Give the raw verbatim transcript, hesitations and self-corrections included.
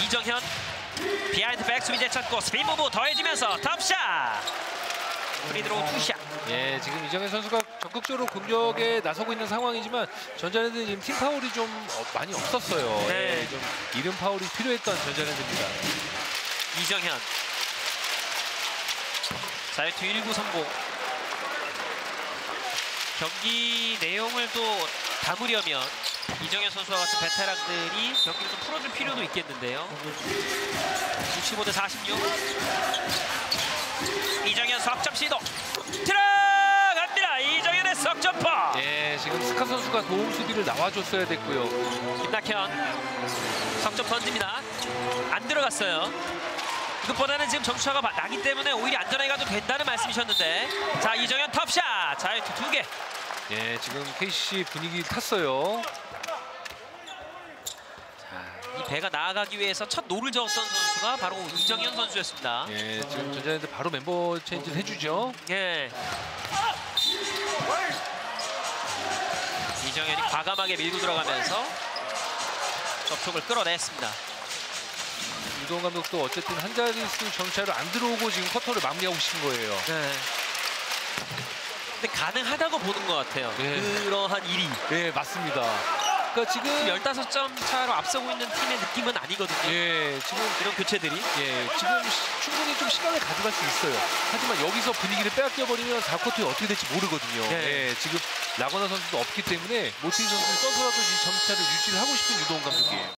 이정현 비하인드 백 수비 되찾고 스핀 무브 더해지면서 탑샷. 프리드로우 투샷. 예, 지금 이정현 선수가 적극적으로 공격에 나서고 있는 상황이지만 전자랜드는 지금 팀 파울이 좀 어, 많이 없었어요. 네. 예, 좀 이른 파울이 필요했던 전자랜드입니다. 이정현 자유투 일 구 성공. 경기 내용을 또 담으려면 이정현 선수와 같은 베테랑들이 경기를 좀 풀어줄 필요도 있겠는데요. 육십오 대 사십육. 이정현 석점 시도 들어갑니다. 이정현의 석점퍼. 예, 지금 스카 선수가 도움 수비를 나와줬어야 됐고요. 김낙현 석점 던집니다. 안 들어갔어요. 그것보다는 지금 점수차가 나기 때문에 오히려 안전하게 가도 된다는 말씀이셨는데, 자 이정현 톱샷. 자유투 두 개. 예, 지금 케이씨씨 분위기 탔어요. 이 배가 나아가기 위해서 첫 노를 저었던 선수가 바로 이정현 선수였습니다. 예, 지금 전자랜드 바로 멤버 체인지를 해주죠. 예. 이정현이 과감하게 밀고 들어가면서 접촉을 끌어냈습니다. 유동 감독도 어쨌든 한 자릿수 점차로 안 들어오고 지금 쿼터를 마무리하고 싶은 거예요. 네. 근데 가능하다고 보는 것 같아요. 네. 그러한 일이. 네, 맞습니다. 그러니까 지금 열다섯 점 차로 앞서고 있는 팀의 느낌은 아니거든요. 예, 지금 이런 교체들이. 예, 지금 시, 충분히 좀 시간을 가져갈 수 있어요. 하지만 여기서 분위기를 빼앗겨 버리면 사 쿼터에 어떻게 될지 모르거든요. 네. 예, 지금 라거나 선수도 없기 때문에 모티니 선수는 써서라도 이 점차를 유지를 하고 싶은 유동 감독이에요.